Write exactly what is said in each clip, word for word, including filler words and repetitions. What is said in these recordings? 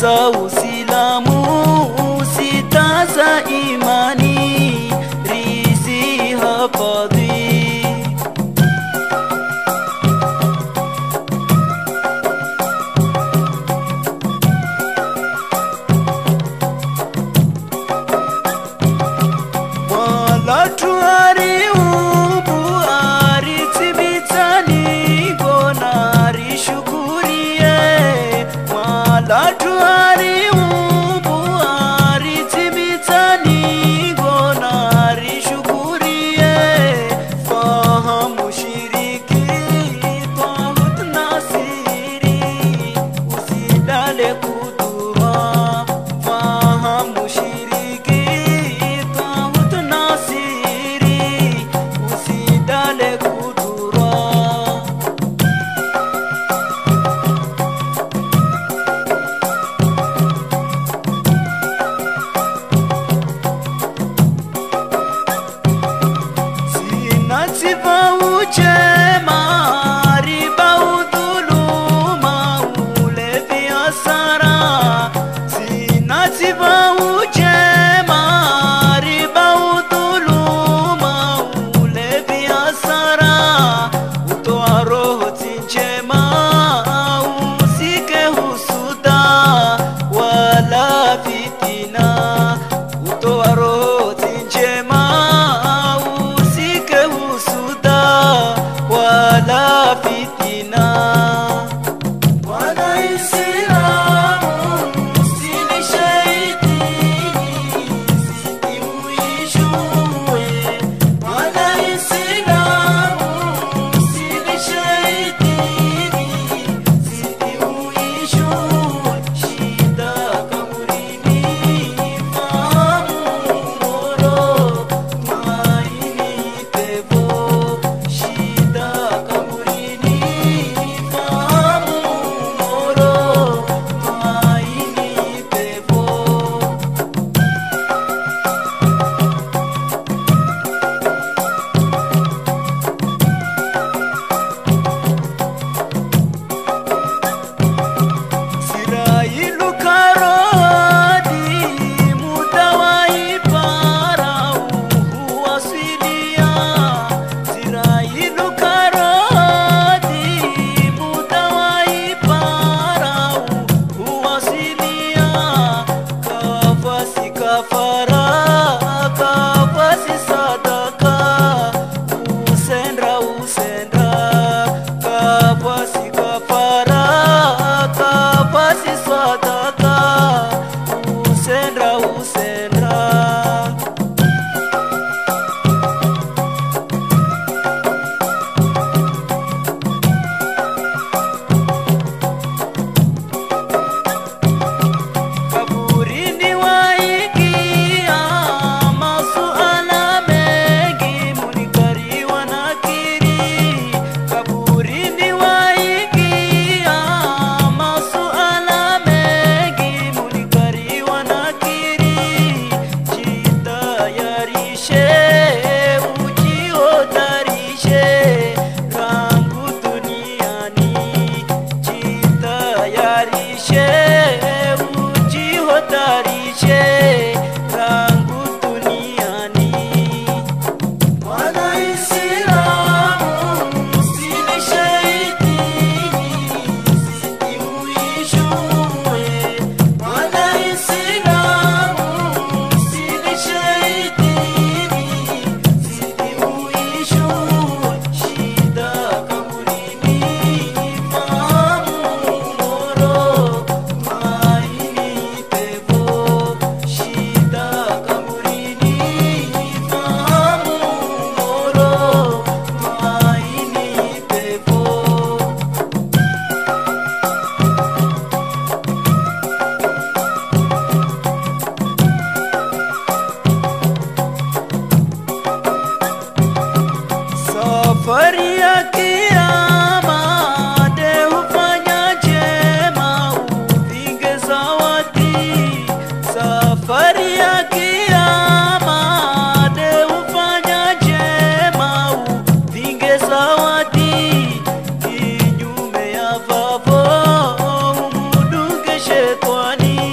za Uislamu, sita za imani, rizi hafadhi. Wala tuari ubu ariti bitani gonari shukurie. Wala tuari ubu ariti bitani gonari shukurie. Fahamu shiriki tawut nasiri, usidale kudura. Fahamu shiriki tawut nasiri, usidale kudura. Sinatiba uchema, riba udhuluma, ulevi hasara. Sinatiba uchema, riba udhuluma, ulevi hasara. Utoa roho njema, usike husuda wala fitina. Utoa roho njema, usike husuda wala fitina. Wala Islamu usini shaitini, sidi uishue. Wala Islamu usini shaitini, sidi uishue. Shida kaburini, fahamu moro, tumaini pepo. Shida kaburini, fahamu moro, tumaini pepo. Sirailu karodi, muda wa ipara huwasilia. Sirailu karodi, muda wa ipara huwasilia. Kafasi kafara, kafasi sadaka, usendra usendra. Kafasi kafara, kafasi sadaka, usendra usendra. Kaburini waingia, masuala mengi, munkari wa nakiri. Kaburini waingia, masuala mengi, munkari wa nakiri. Jitayarishe, ujihadharishe, rangu duniani. Jitayarishe, ujihadharishe, rangu duniani. Wala Islamu usini shaitini, sidi uishue. Wala Islamu usini shaitini, sidi uishue. Shida kaburini, fahamu moro, tumaini pepo. Shida kaburini, fahamu moro, tumaini pepo. Safari ya kiyama, de hufanya jema, uvinge zawadi. Safari ya kiyama, de hufanya jema, uvinge zawadi. Kinyume ya vavo, umudunge shetani.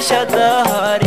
kesha dahari